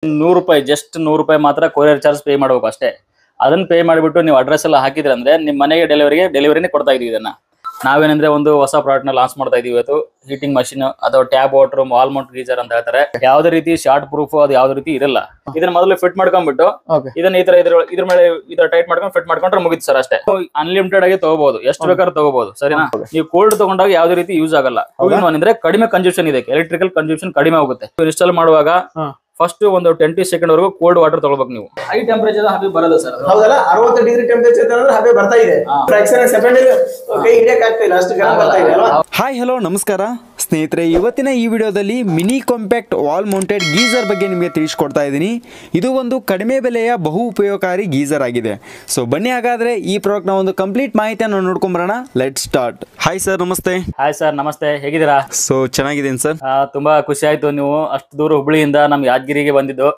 ₹100 just ₹100 ಮಾತ್ರ courier charge pay ಮಾಡಬೇಕು ಅಷ್ಟೇ. ಅದನ್ನ ಪೇ ಮಾಡಿಬಿಟ್ಟು ನೀವು ಅಡ್ರೆಸ್ ಎಲ್ಲ ಹಾಕಿದ್ರೆ ಅಂದ್ರೆ ನಿಮ್ಮ ಮನೆಗೆ ಡೆಲಿವರಿನೇ ಕೊಡ್ತಾ ಇದೀವಿ. ಇದನ್ನ ನಾವೇನಂದ್ರೆ ಒಂದು ಹೊಸ ಪ್ರಾಡಕ್ಟ್ ನ ಲಾಂಚ್ ಮಾಡ್ತಾ ಇದೀವಿ ಇವತ್ತು. ಹೀಟಿಂಗ್ ಮಷಿನ್ ಅಥವಾ tap water wall mount geyser ಅಂತ ಹೇಳ್ತಾರೆ. ಯಾವುದೇ ರೀತಿ ಶಾರ್ಟ್ ಪ್ರೂಫ್ ಅದು ಯಾವುದೇ ರೀತಿ ಇರಲ್ಲ. ಇದನ್ನ ಮೊದಲು ಫಿಟ್ ಮಾಡ್ಕೊಂಡ್ಬಿಟ್ಟು ಇದನ್ನ ಇದ್ರ ಮೇಲೆ ಟೈಟ್ ಮಾಡ್ಕೊಂಡು ಫಿಟ್ ಮಾಡ್ಕೊಂಡ್ರೆ ಮುಗಿತು ಸರ್ ಅಷ್ಟೇ. ಅನ್ಲಿಮಿಟೆಡ್ ಆಗಿ ತಗೋಬಹುದು, ಎಷ್ಟು ಬೇಕಾದ್ರೂ ತಗೋಬಹುದು. ಸರಿನಾ? ನೀವು ಕೋಲ್ಡ್ ತಗೊಂಡಾಗ ಯಾವುದೇ ರೀತಿ ಯೂಸ್ ಆಗಲ್ಲ. 2-in-1 ಅಂದ್ರೆ ಕಡಿಮೆ ಕನ್ಸಂಪ್ಷನ್ ಇದೆ, ಎಲೆಕ್ಟ್ರಿಕಲ್ ಕನ್ಸಂಪ್ಷನ್ ಕಡಿಮೆ ಹೋಗುತ್ತೆ. ಇನ್ಸ್ಟಾಲ್ ಮಾಡುವಾಗ ಫಸ್ಟ್ ಒಂದು 20 ಸೆಕೆಂಡ್ ವರೆಗೂ ಕೋಲ್ಡ್ ವಾಟರ್ ತಗೊಳ್ಬೇಕು ನೀವು. ಹೈ ಟೆಂಪರೇಚರ್ ಹಬೆ ಬರಲ್ಲ ಸರ್. ಹೌದಲ್ಲ, 60 ಡಿಗ್ರಿ ಟೆಂಪರೇಚರ್ ಅಂದ್ರೆ ಹಬೆ ಬರ್ತಾ ಇದೆ. ಫ್ರಾಕ್ಷನ್ ಸೆಕೆಂಡ್ ಕೈ ಹಿಡಿಯಕ್ಕೆ ಆಗ್ತಿಲ್ಲ, ಅಷ್ಟು ಗರಂ ಬರ್ತಾ ಇದೆ ಅಲ್ವಾ? ಹಾಯ್ ಹಲೋ ನಮಸ್ಕಾರ ಸ್ನೇಹಿತರೆ, ಇವತ್ತಿನ ಈ ವಿಡಿಯೋದಲ್ಲಿ mini compact wall mounted geyser ಬಗ್ಗೆ ನಿಮಗೆ ತಿಳಿಸ್ಕೊಡ್ತಾ ಇದ್ದೀನಿ. ಇದು ಒಂದು ಕಡಿಮೆ ಬೆಲೆಯ ಬಹು ಉಪಯೋಗಕಾರಿ ಗೀಸರ್ ಆಗಿದೆ. ಸೊ ಬನ್ನಿ ಹಾಗಾದ್ರೆ ಈ ಪ್ರಾಡಕ್ಟ್ ನ ಒಂದು ಕಂಪ್ಲೀಟ್ ಮಾಹಿತಿಯನ್ನು ನೋಡ್ಕೊಂಬರೋಣ. Let start. ಹಾಯ್ ಸರ್, ನಮಸ್ತೆ. ಹಾಯ್ ಸರ್, ನಮಸ್ತೆ. ಹೇಗಿದ್ದೀರಾ? ಸೊ ಚೆನ್ನಾಗಿದ್ದೀನಿ ಸರ್. ತುಂಬಾ ಖುಷಿ ಆಯ್ತು ನೀವು ಅಷ್ಟು ದೂರ ಹುಬ್ಳಿಯಿಂದ ನಮ್ ಯಾದಗಿರಿಗೆ ಬಂದಿದ್ದು.